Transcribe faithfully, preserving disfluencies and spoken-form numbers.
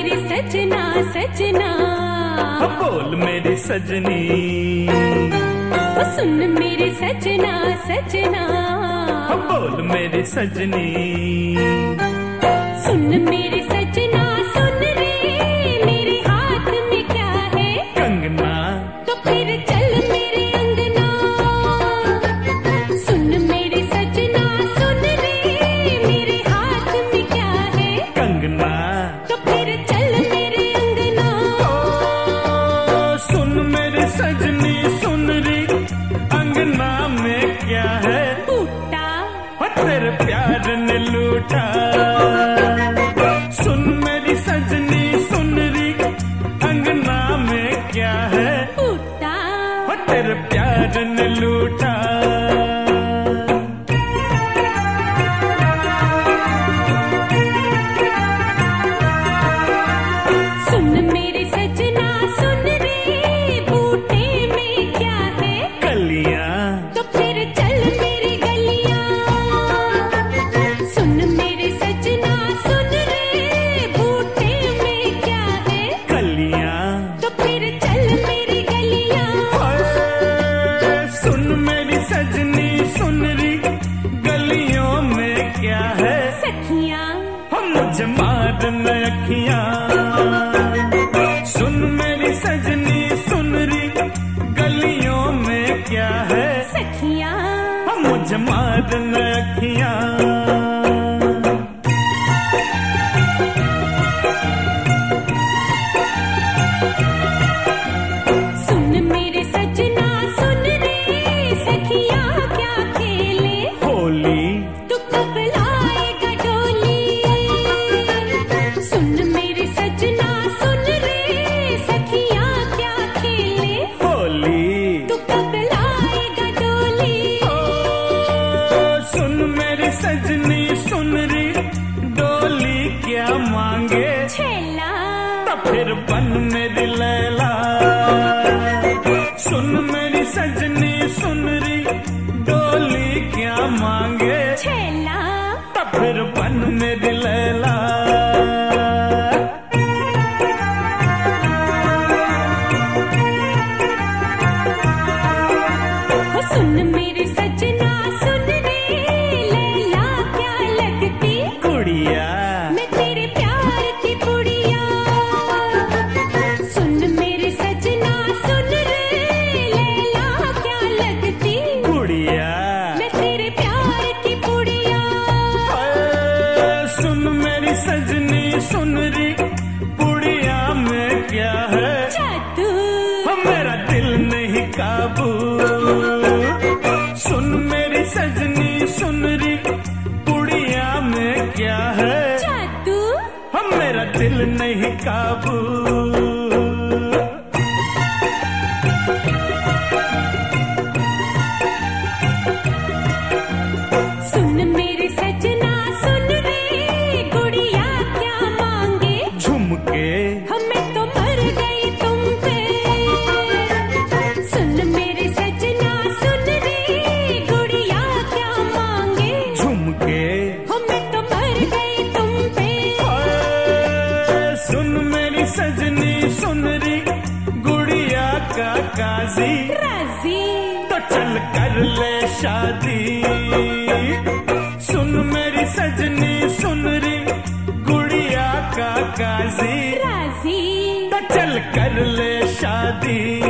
मेरे सजना सजना, बोल मेरी सजनी, सुन मेरे सजना सजना, बोल मेरी सजनी, सुन मेरे सजना सुन रे, मेरे हाथ में क्या है कंगना, तो फिर चल मेरे अंगना। सुन मेरे सजना सुन रे, मेरे हाथ में क्या है कंगना, तो फिर चल मेरे अंगना। ओ सुन मेरी सजनी सुन रे, अंगना में क्या है टूटा तेरे प्यार ने लूटा। सुन मेरी सजनी सुन री, अंगना में क्या है टूटा तेरे प्यार ने लूटा। सुन मेरे सजना सुन रे, बूटे में क्या है कलियां, तो फिर चल मेरी गलियां। सुन मेरे सजना सुन रे, बूटे में क्या है कलियां, तो फिर चल मेरी गलियां। ओए, सुन मेरी सजनी सुन री, गलियों में क्या है सखियां हम मुझे मारन अखियां। सुन मेरी सजनी सुन री, गलियों में क्या है सखियां हम मुझे मारन अखियां। सुन मेरे सजना सुन रे, सखियां क्या खेले होली तू कब लाएगा डोली। सुन मेरे सजना सुन रे, सखियां क्या खेले होली, तू कब लाएगा डोली। ओ सुन मेरी सजनी सुन री, डोली क्या मांगे छेला तो फिर बन मेरी लैला। सुन मेरी सजनी सुन री, डोली क्या मांगे छेला तो फिर बन मेरी लैला। हो सुन मेरे सजना सुन रे, लैला क्या लगती कुड़िया, मैं तेरे प्यार की पुड़िया। सुन मेरे सजना सुन रे, लैला क्या लगती कुड़िया, मैं तेरे प्यार की पुड़िया। ओए, सुन मेरी सजनी सुन री, पुड़िया में क्या है जादू हो मेरा दिल नहीं काबू। सुन मेरी सजनी सुन री, पुड़िया में क्या है जादू हो मेरा दिल नहीं काबू। सुन मेरे सजना सुन रे, गुड़िया क्या मांगे झुमके हमें तो मर गई तुम पे। सुन मेरे सजना सुन रे, गुड़िया क्या मांगे झुमके, हमें तो मर गई तुम पे। ओए, सुन मेरी सजनी सुन री, गुड़िया का काजी राजी तो चल कर ले शादी। सुन मेरी सजनी सुन री, गुड़िया का काजी राजी तो चल कर ले शादी।